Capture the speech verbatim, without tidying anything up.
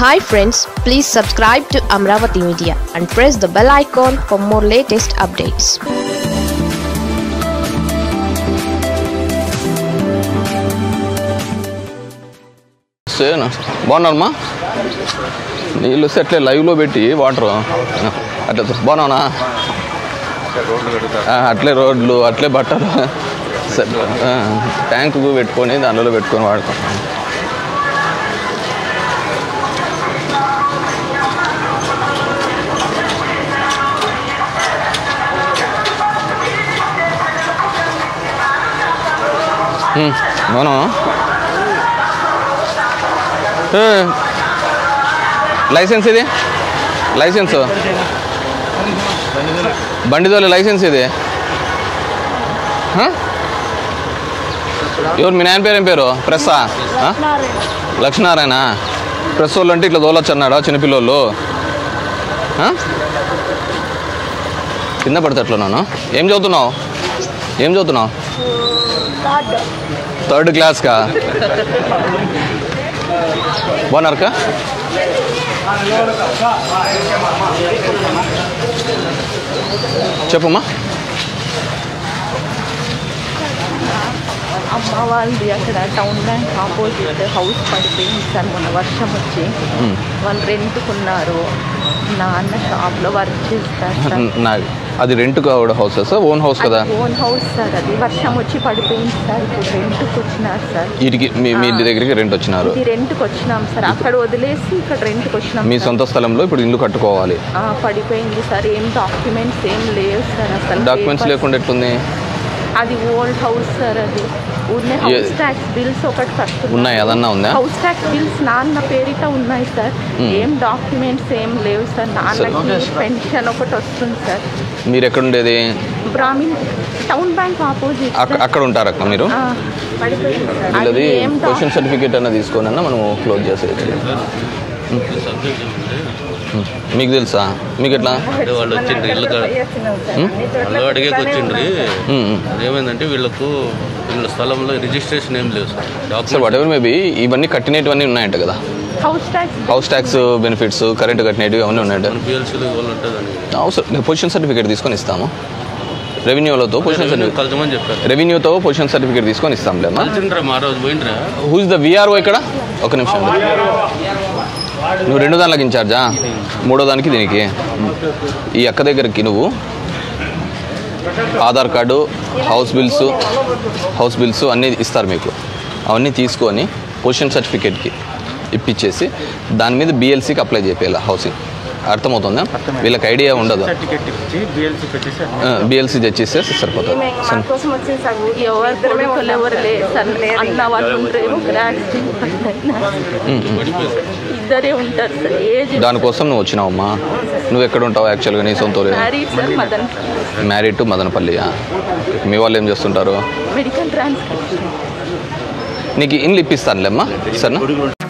Hi friends, please subscribe to Amravati Media and press the bell icon for more latest updates. సేనా బాగున్నారమ్మా నీళ్ళు అట్లే లైవ్లో పెట్టి వాటర్ అట్లా బాగున్నావునా అట్లే రోడ్లు అట్లే బట్టలు ట్యాంకు పెట్టుకొని దానిలో పెట్టుకొని వాడుతాం. అవునా లైసెన్స్ ఇది లైసెన్స్ బండిదోలి లైసెన్స్ ఇది ఎవరు మీ నాయన పేరు ఏం పేరు ప్రెస్సా లక్ష్మీనారాయణ ప్రెస్ వాళ్ళు అంటే ఇట్లా దోలొచ్చు అన్నాడా చిన్నపిల్లోళ్ళు కింద పడితే అట్లా నాను ఏం చదువుతున్నావు ఏం చదువుతున్నావు థర్డ్ క్లాస్కా బాగున్నారక్క చెప్పమ్మా అమ్మ వాళ్ళది అక్కడ టౌన్ బ్యాంక్ ఆపోజిట్ హౌస్ పడిపోయింది సార్ మొన్న వర్షం వచ్చి వాళ్ళు రెంట్కున్నారు. నాన్న షాప్లో వర్క్ చేస్తారు. అది రెంట్ కావడం హౌస్ సార్ ఓన్ హౌస్ కదా ఓన్ హౌస్ సార్. అది వర్షం వచ్చి పడిపోయింది సార్. ఇప్పుడు రెంట్కి వచ్చినారు సార్. వీటికి మీ దగ్గరికి రెంట్ వచ్చినారు. ఇది రెంట్కి వచ్చినాం సార్. అక్కడ వదిలేసి ఇక్కడ రెంట్కి వచ్చినాం. మీ సొంత స్థలంలో ఇప్పుడు ఇల్లు కట్టుకోవాలి. పడిపోయింది సార్. ఏం డాక్యుమెంట్స్ ఏం లేవు సార్. అసలు డాక్యుమెంట్స్ లేకుండా ఎట్లుంది? అది ఓల్డ్ హౌస్ సార్. అది ఊరినే హౌస్ ట్యాక్స్ బిల్స్ ఒకటి కట్టుకున్నాం. ఉన్నాయి అదన్నా ఉందా? హౌస్ ట్యాక్స్ బిల్స్ నాన్న పేరిట ఉన్నాయి సార్. ఏం డాక్యుమెంట్స్ ఏం లేవు సార్. నాన్నకి పెన్షన్ ఒకటి వస్తుంది సార్. మీరు ఎక్కడ ఉండేది? Brahmin town bank opposite. అక్కడ ఉంటారు అక్క మీరు? వీళ్ళది పొజిషన్ సర్టిఫికేట్ అన్న తీసుకొని అన్న మనం క్లోజ్ చేసేది. మీకు తెలుసా? మీకు ఎట్లా? వాళ్ళు వచ్చిండ్రు ఇల్లు వాళ్ళు అడిగేకి వచ్చిండ్రి. ఏమైందంటే వీళ్ళకు వీళ్ళ స్థలంలో రిజిస్ట్రేషన్ ఏం లేవు సార్. సార్ వాట్ ఎవర్ మేబీ ఇవన్నీ కట్టినటువన్నీ ఉన్నాయంట కదా. హౌస్ ట్యాక్స్ బెనిఫిట్స్ కరెంట్ కట్టినవి అవన్నీ ఉన్నాయంట. అవసరం పొజిషన్ సర్టిఫికేట్ తీసుకొని ఇస్తాము. రెవెన్యూలతో పొజిషన్ సర్టిఫికేట్ చెప్పారు. రెవెన్యూతో పొజిషన్ సర్టిఫికేట్ తీసుకొని ఇస్తాంలేమా. హూ ఇస్ ద విఆర్ఓ ఇక్కడ? ఒక నిమిషం. నువ్వు రెండు దానికి ఇన్ఛార్జా? మూడో దానికి దీనికి ఈ అక్క దగ్గరికి నువ్వు Aadhaar card house bills house bills అన్నీ ఇస్తారు మీకు. అవన్నీ తీసుకొని పొజిషన్ సర్టిఫికేట్కి ఇప్పించేసి దాని మీద బిఎల్సీకి అప్లై చేయాలి. హౌసింగ్ అర్థమవుతుందా? వీళ్ళకి ఐడియా ఉండదు. బిఎల్సీ తెచ్చిస్తే సరిపోతుంది. దానికోసం నువ్వు వచ్చినావమ్మా. నువ్వు ఎక్కడ ఉంటావు యాక్చువల్గా? నీ సొంత మ్యారీడ్ టు మదనపల్లి. మీ వాళ్ళు ఏం చేస్తుంటారు? Medical transcription. నీకు ఇల్లు ఇప్పిస్తానులేమ్మా సరేనా?